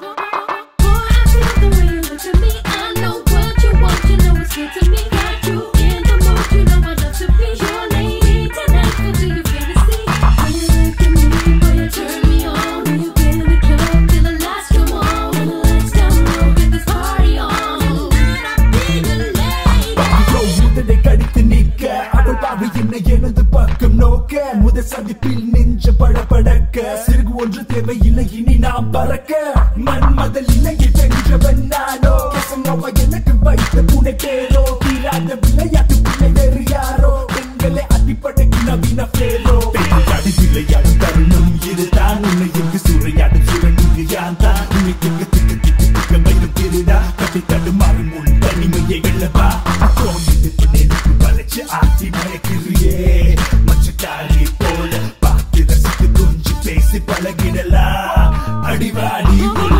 முதல் சந்திப்பில் நெஞ்ச படபடக்க சிறுகு ஒன்று தேவையில்லை இனி நாம் பறக்க மன்மதல் இலையை வென்றவன் நானோ கேசனோவா எனக்கு வைத்த புனை பேரோ தீராத விளையாட்டு பிள்ளை வேறு யாரோ பெண்களை அடிப்படைக்கு நவீன பேரோ பெண்களை விளையாடும் தருணம் இதுதான் உன்னை எங்கு சூறையாடும் சுரண்டு யான் தான் உன்னை திக்க திக்க திக்க திக்க வைக்கும் திருடா கட்டி தடுமாறும் உன் தனிமையை வெல்லவா தோன்றிட்டு நெருப்பு வளைச்சு ஆட்டி மயக்கிறியே மச்சக்காரி போல பார்த்து ரசித்து கொஞ்சி பேசி பழகிடலாம் அடிவாடி உள்ள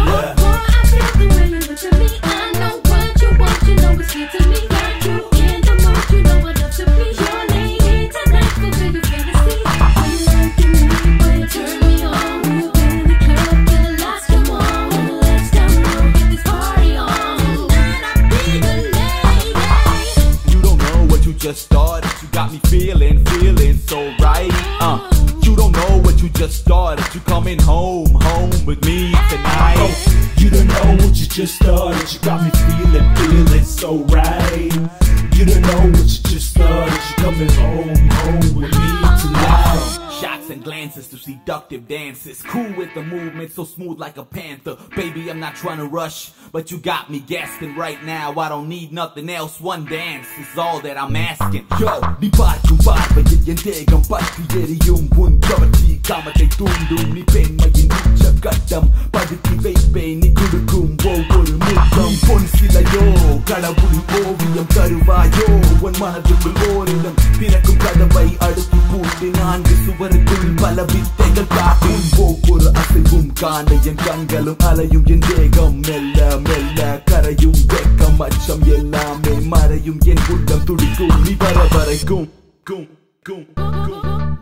Just started, you got me feeling so right. You don't know what you just started. You coming home with me tonight. Oh, you don't know what you just started. You got me feeling so right. You don't know what you just started. You coming home with me tonight. Shots and glances to seductive dances, cool with the movement, so smooth like a panther. Baby, I'm not trying to rush, but you got me gasping right now. I don't need nothing else, one dance is all that I'm asking. Yo, ni பார்க்கும் பார்வையில் என் தேகம் பற்றி எரியும் உன் கவர்ச்சி காமத்தை தூண்டும் நீ பெண்மையின் உச்சகட்டம் பதுக்கி வைப்பேன் நீ கொடுக்கும் ஒவ்வொரு முத்தம் பொன் சிலையோ கடவுள் ஓவியம் தருவாயோ உன் மனதுக்குள் ஓரிடம் திறக்கும் கதவை அடுத்து பூட்டி நான்கு சுவருக்குள் பல வித்தைகள் காட்டும் ஒவ்வொரு அசைவும் காண என் கண்களும் அலையும் என் தேகம் மெல்ல மெல்ல கரையும் வெக்கம் அச்சம் எல்லாமே மறையும் என் உள்ளம் துடிக்கும் நீ வர வரைக்கும் கும் கும் கும்.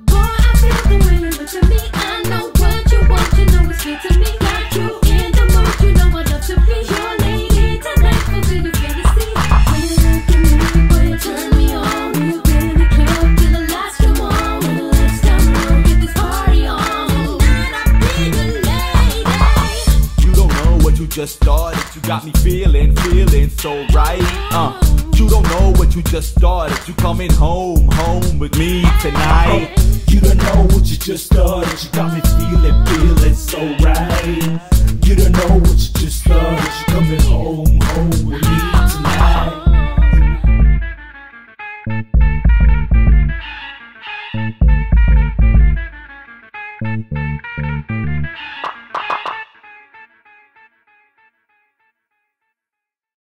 Just started, you got me feeling so right. You don't know what you just started. You coming home with me tonight. Oh, you don't know what you just started. You got me feeling so right. You don't know what you just started. You coming home with me tonight.